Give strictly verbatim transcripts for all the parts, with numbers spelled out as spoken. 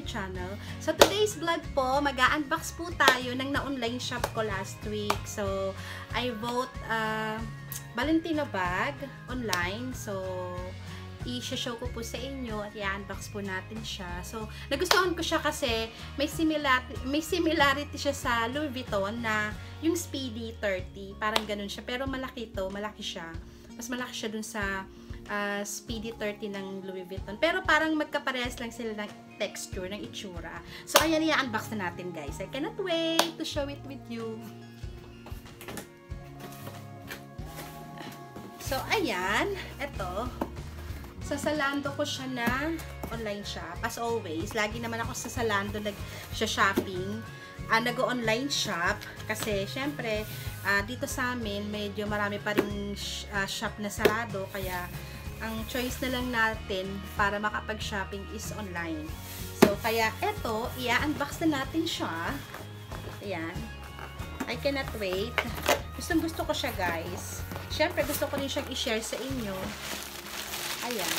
my channel. So today's vlog po, mag-unbox po tayo ng na-online shop ko last week. So I bought uh, Valentino bag online. So i-show ko po sa inyo at i-unbox po natin siya. So nagustuhan ko siya kasi may similarity, may similarity siya sa Louis Vuitton na yung Speedy thirty. Parang ganun siya. Pero malaki to, malaki siya. Mas malaki siya dun sa Uh, Speedy thirty ng Louis Vuitton. Pero parang magkaparehas lang sila ng texture, ng itsura. So, ayan, i-unbox na natin, guys. I cannot wait to show it with you. So, ayan. Ito. Sa Zalando ko siya na online shop. As always, lagi naman ako sa Zalando nag-shopping. Uh, nag-online shop. Kasi, syempre, uh, dito sa amin, medyo marami pa rin uh, shop na sarado. Kaya, ang choice na lang natin para makapag-shopping is online. So, kaya eto, i-unbox na natin siya. Ayan. I cannot wait. Gustong gusto ko siya, guys. Siyempre, gusto ko rin siyang i-share sa inyo. Ayan.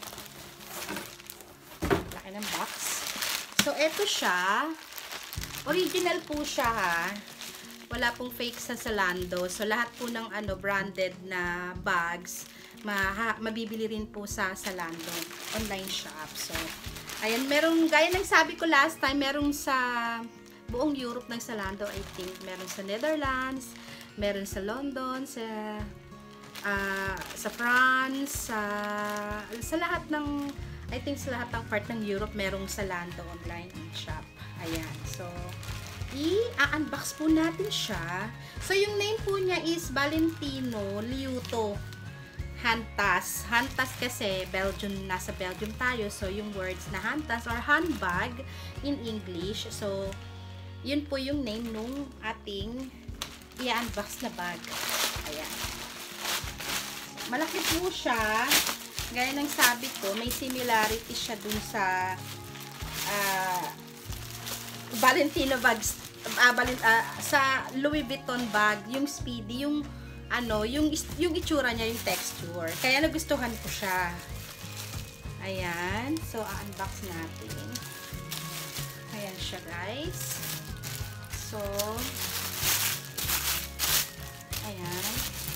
Laki ng box. So, eto siya. Original po siya, ha. Wala pong fake sa Zalando. So, lahat po ng ano, branded na bags, ma mabibili rin po sa Zalando online shop. So, ayan, merong, gaya ng sabi ko last time, merong sa buong Europe ng Zalando, I think. Meron sa Netherlands, meron sa London, sa uh, sa France, sa, sa lahat ng, I think sa lahat ng part ng Europe, merong Zalando online shop. Ayan. So, i-unbox po natin siya. So, yung name po niya is Valentino LIUTO Handtas. Handtas kasi Belgium, nasa Belgium tayo. So, yung words na handtas or handbag in English. So, yun po yung name nung ating i-unbox na bag. Ayan. Malaki po siya. Gaya ng sabi ko, may similarity siya dun sa uh, Valentino bags. Uh, Valent, uh, sa Louis Vuitton bag, yung Speedy, yung ano, yung, yung itsura niya, yung texture. Kaya nagustuhan ko siya. Ayan. So, unbox natin. Ayan siya, guys. So, ayan.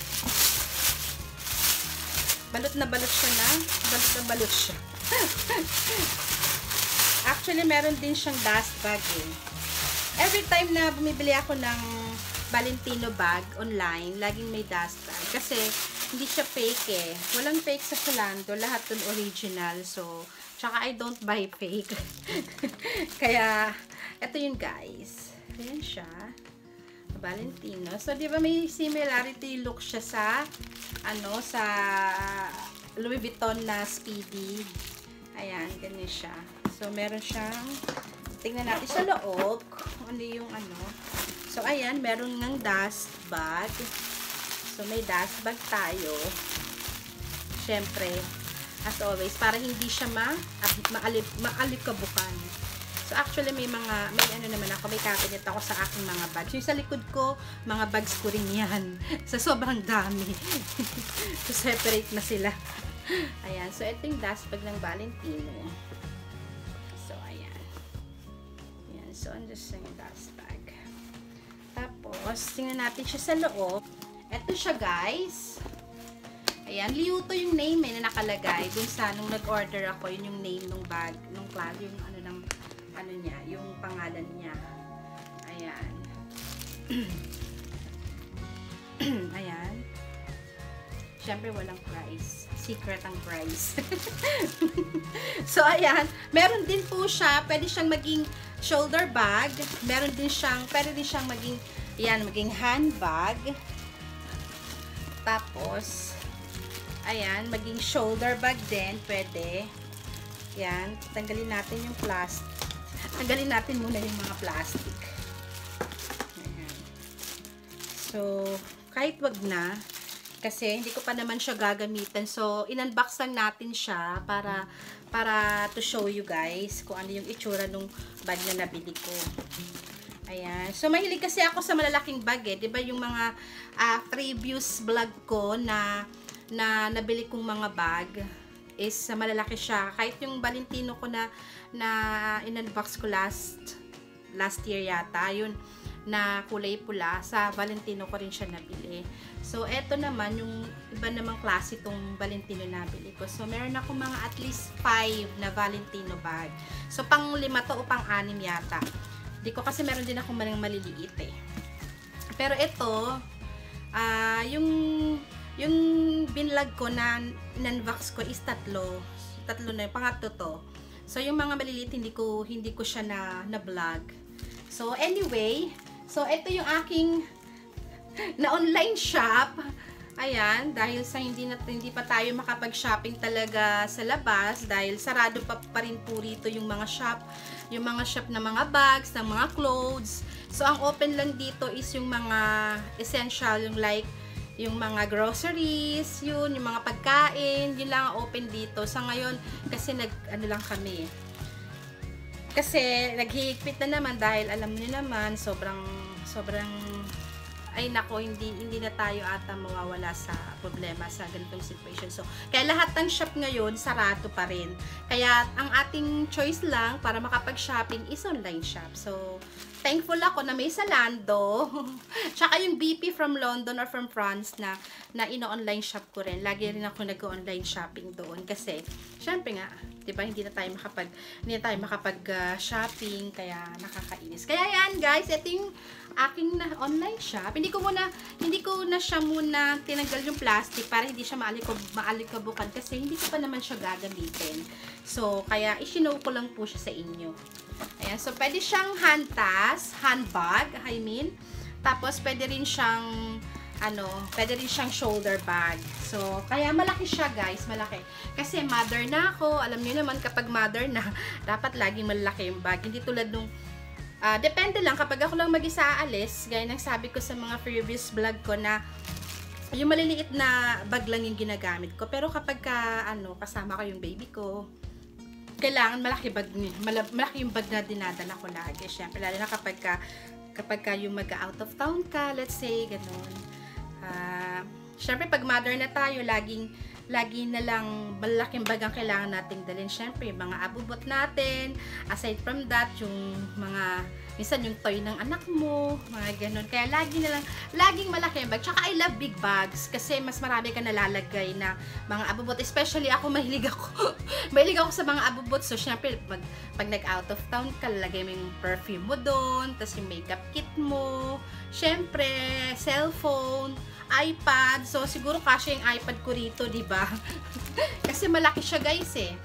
Balot na balot siya na. Balot na balot siya. Actually, meron din siyang dust bag eh. Every time na bumibili ako ng Valentino bag online, laging may dust bag. Kasi, hindi siya fake eh. Walang fake sa Zalando. Lahat dun original. So, tsaka I don't buy fake. Kaya, eto yun guys. Ayan siya. Valentino. So, di ba may similarity look siya sa, ano, sa Louis Vuitton na Speedy. Ayan, ganyan siya. So, meron siyang, tingnan natin sa loob, ano yung ano. So, ayan, meron ng dust bag. So, may dust bag tayo. Siyempre, as always, para hindi siya ma maalip, maalikabukan. So, actually, may mga, may ano naman ako, may cabinet ako sa aking mga bags. Yung sa likod ko, mga bags ko rin yan. Sa sobrang dami. So, separate na sila. Ayan, so, ito yung dust bag ng Valentino. So, ayan. Ayan, so, andyan siya yung dust bag. Tapos, tingnan natin siya sa loob. Ito siya, guys. Ayan, LIUTO yung name eh, na nakalagay. Dun sa, nung nag-order ako, yun yung name ng bag, nung class, yung ano ng, ano niya, yung pangalan niya. Ayan. Ayan. Siyempre, walang price. Secret ang price. So, ayan. Meron din po siya, pwede siyang maging shoulder bag. Meron din siyang, pwede din siyang maging, ayan, maging handbag. Tapos, ayan, maging shoulder bag din, pwede. Ayan, tanggalin natin yung plastic. Tanggalin natin muna yung mga plastic. Ayan. So, kahit wag na, kasi hindi ko pa naman siya gagamitin. So, in-unbox lang natin siya para para to show you guys kung ano yung itsura nung bag na nabili ko. Ayan. So, mahilig kasi ako sa malalaking bag eh. Diba yung mga uh, previous vlog ko na, na nabili kong mga bag is uh, malalaki siya. Kahit yung Valentino ko na, na in-unbox ko last, last year yata, yun, na kulay pula, sa Valentino ko rin siya nabili. So, eto naman, yung iba namang klase itong Valentino nabili ko. So, meron ako mga at least five na Valentino bag. So, pang lima to o pang anim yata. Di ko kasi meron din ako malang maliliit eh. Pero ito, ah, uh, yung yung binlog ko na in-unbox ko is tatlo. Tatlo na yung pangatlo to. So, yung mga maliliit, hindi ko, hindi ko siya na, na vlog. So, anyway, so, ito yung aking na online shop. Ayan, dahil sa hindi, na, hindi pa tayo makapag-shopping talaga sa labas, dahil sarado pa, pa rin po rito yung mga shop, yung mga shop na mga bags, ng mga clothes. So, ang open lang dito is yung mga essential, yung like, yung mga groceries, yun, yung mga pagkain, yun lang ang open dito. Sa ngayon, kasi nag, ano lang kami, kasi naghihigpit na naman dahil alam niyo naman, sobrang, sobrang, ay nako, hindi, hindi na tayo ata mawawala sa problema sa ganitong situation. So, kaya lahat ng shop ngayon, sarado pa rin. Kaya, ang ating choice lang para makapag-shopping is online shop. So, thankful ako na may Zalando. Tsaka yung B P from London or from France na, na ino-online shop ko rin. Lagi rin ako nag-online shopping doon. Kasi, syempre nga, diba, hindi na tayo makapag, hindi na tayo makapag-shopping. Uh, kaya, nakakainis. Kaya yan, guys, ito yung aking na online shop. Hindi ko muna, hindi ko na siya muna tinanggal yung plastic para hindi siya maalikab, maalikabukan kasi hindi ko pa naman siya gagamitin. So, kaya isinow ko lang po siya sa inyo. Ayan, so pwede siyang handtas, handbag, I mean. Tapos pwede rin siyang ano, pwede rin siyang shoulder bag. So, kaya malaki siya, guys, malaki. Kasi mother na ako, alam niyo naman kapag mother na, dapat laging malaki yung bag. Hindi tulad nung Uh, depende lang, kapag ako lang mag-isa aalis, gaya ng sabi ko sa mga previous vlog ko na yung maliliit na bag lang yung ginagamit ko. Pero kapag ka, ano, kasama ko yung baby ko, kailangan malaki bag, malaki yung bag na dinadala ko lagi. Siyempre, lalo na kapag ka, kapag ka yung mag-out of town ka, let's say, ganun. Uh, Siyempre, pag mother na tayo, laging lagi na lang malaking bag ang kailangan nating dalhin. Siyempre, mga abubot natin. Aside from that, yung mga, minsan yung toy ng anak mo, mga ganun. Kaya lagi na lang, laging malaking bag. Tsaka I love big bags kasi mas marami ka nalalagay na mga abubot. Especially ako, mahilig ako. mahilig ako sa mga abubot. So, siyempre, pag, pag nag-out of town ka, lalagay mo yung perfume mo doon, tapos yung makeup kit mo, siyempre, cellphone, iPad. So, siguro kasya yung iPad ko rito, diba? Kasi malaki siya, guys, eh.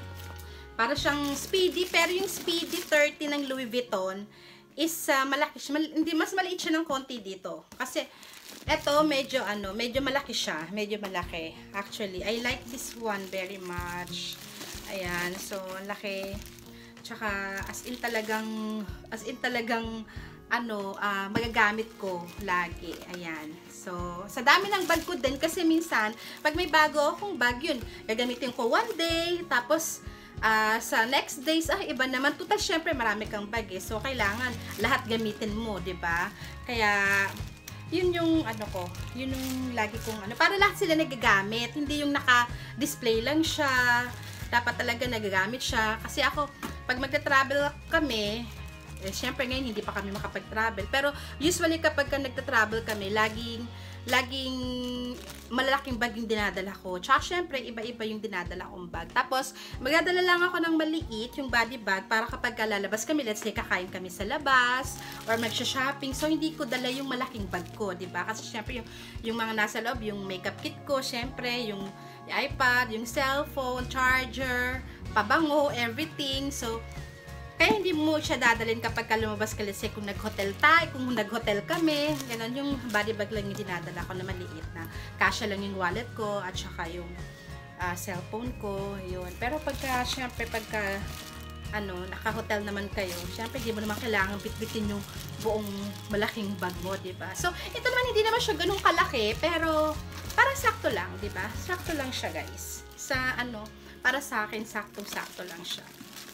Para siyang Speedy, pero yung Speedy thirty ng Louis Vuitton is uh, malaki siya. Mal hindi, mas maliit siya ng konti dito. Kasi, eto, medyo, ano, medyo malaki siya. Medyo malaki. Actually, I like this one very much. Ayan. So, laki. Tsaka, as in talagang, as in talagang, ano, uh, magagamit ko lagi. Ayan. So, sa dami ng bag ko din, kasi minsan, pag may bago akong bag, yun, gagamitin ko one day, tapos, uh, sa next days, ah, iba naman. Total, syempre, marami kang bag eh. So, kailangan lahat gamitin mo, diba? Kaya, yun yung, ano ko, yun yung lagi kong, ano, para lahat sila nagagamit. Hindi yung naka-display lang siya. Dapat talaga nagagamit siya. Kasi ako, pag magta-travel kami, eh, syempre ngayon hindi pa kami makapag-travel. Pero usually kapag ka nagta-travel kami, laging, laging malalaking bag yung dinadala ko. Tsaka syempre iba-iba yung dinadala kong bag. Tapos magdadala lang ako ng maliit, yung body bag, para kapag lalabas kami, let's say kakain kami sa labas, or magsha-shopping. So hindi ko dala yung malaking bag ko, diba? Kasi syempre yung, yung mga nasa loob, yung makeup kit ko, syempre yung iPad, yung cellphone, charger, pabango, everything. So, kaya hindi mo siya dadalhin kapag ka lumabas ka, let's say, kung nag-hotel tayo, kung nag-hotel kami, ganun, yung body bag lang yung dinadala ko na maliit na. Kasya lang yung wallet ko, at saka yung uh, cellphone ko, yun. Pero pagka, syempre, pagka, ano, naka-hotel naman kayo, syempre, hindi mo naman kailangan bitbitin yung buong malaking bag mo, diba? So, ito naman, hindi naman siya ganun kalaki, pero, parang sakto lang, diba? Sakto lang siya, guys. Sa, ano, para sa akin, saktong-sakto lang siya.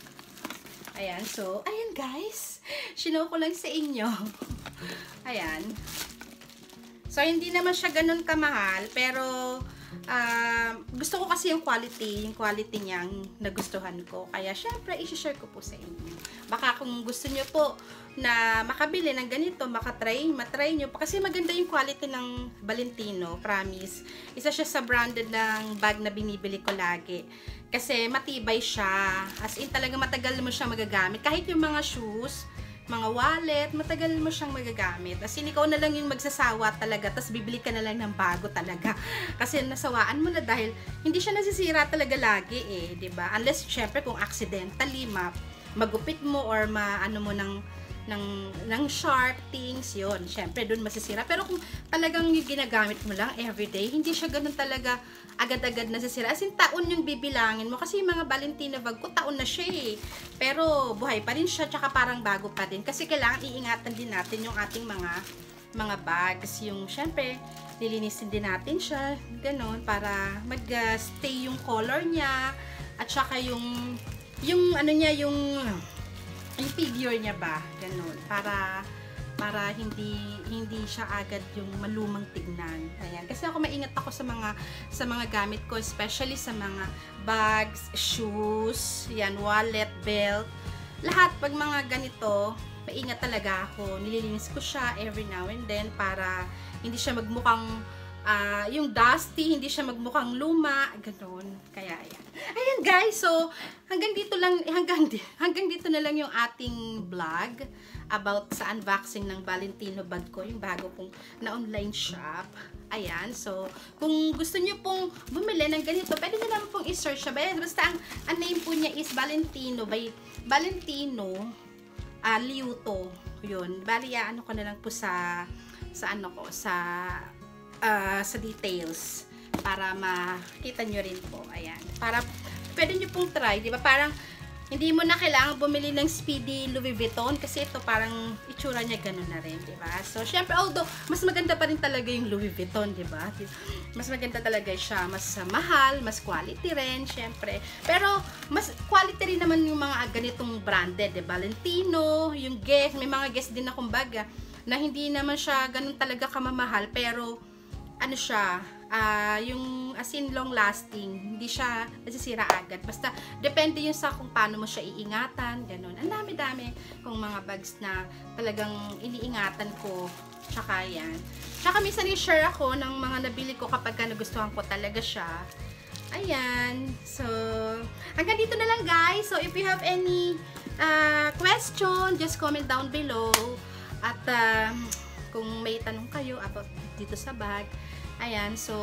Ayan, so, ayan guys. Shinow ko lang sa inyo. Ayan. So, hindi naman siya ganun kamahal, pero uh, gusto ko kasi yung quality, yung quality niyang nagustuhan ko. Kaya, syempre, i-share ko po sa inyo. Baka kung gusto nyo po na makabili ng ganito, makatry, matry nyo. Kasi maganda yung quality ng Valentino, promise. Isa siya sa branded ng bag na binibili ko lagi. Kasi matibay siya. As in, talaga matagal mo siyang magagamit. Kahit yung mga shoes, mga wallet, matagal mo siyang magagamit. As in, ikaw na lang yung magsasawa talaga, tapos bibili ka na lang ng bago talaga. Kasi nasawaan mo na dahil hindi siya nasisira talaga lagi eh, 'di ba? Unless syempre kung accidentally ma magupit mo or maano mo ng ng ng sharp things, yon. Syempre doon masisira. Pero kung talagang yung ginagamit mo lang everyday, hindi siya ganoon talaga agad-agad nasisira. As in, taon yung bibilangin mo. Kasi yung mga Valentino bag ko, taon na siya eh. Pero buhay pa rin siya, tsaka parang bago pa din. Kasi kailangan iingatan din natin yung ating mga mga bags. Yung syempre, lilinisin din natin siya, ganoon, para mag-stay yung color niya, at saka yung yung ano niya, yung yung figure niya ba, ganun, para para hindi hindi siya agad yung malumang tignan. Ayan, kasi ako maingat ako sa mga sa mga gamit ko, especially sa mga bags, shoes, yan, wallet, belt, lahat. Pag mga ganito, maingat talaga ako. Nililinis ko siya every now and then para hindi siya magmukhang Uh, yung dusty, hindi siya magmukhang luma, ganoon. Kaya ayan. Ayan guys, so hanggang dito lang, hanggang, hanggang dito na lang yung ating vlog about sa unboxing ng Valentino bag ko, yung bago kong na-online shop. Ayan, so kung gusto niyo pong bumili ng ganito, pwede niyo naman pong i-search siya. Basta ang, ang name po niya is Valentino, by Valentino uh, LIUTO. Yun, bali ano ko na lang po sa sa ano ko, sa Uh, sa details para makita nyo rin po. Ayan. Para pwede nyo pong try, di ba? Parang hindi mo na kailangan bumili ng Speedy Louis Vuitton kasi ito parang itsura niya ganun na rin, di ba? So, syempre, although mas maganda pa rin talaga yung Louis Vuitton, di ba? Mas maganda talaga siya, mas uh, mahal, mas quality rin, syempre. Pero mas quality rin naman yung mga ganitong branded, di ba? Valentino, yung Guess, may mga Guess din na kumbaga na hindi naman siya ganun talaga kamamahal, pero ano siya, uh, yung as in long lasting, hindi siya nasisira agad. Basta, depende yun sa kung paano mo siya iingatan, ganun. Ang dami-dami kung mga bags na talagang iniingatan ko. Tsaka yan. Tsaka minsan i-share ako ng mga nabili ko kapag ka nagustuhan ko talaga siya. Ayan. So, hanggang dito na lang guys. So, if you have any uh, question, just comment down below. At, uh, kung may tanong kayo about dito sa bag, ayan, so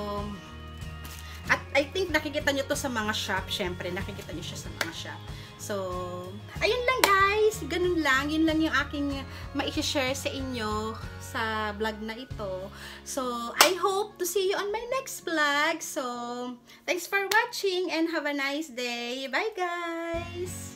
at I think nakikita nyo to sa mga shop, syempre nakikita nyo siya sa mga shop. So ayun lang guys, ganun lang, yun lang yung aking ma-share sa inyo sa vlog na ito. So I hope to see you on my next vlog. So thanks for watching and have a nice day. Bye guys.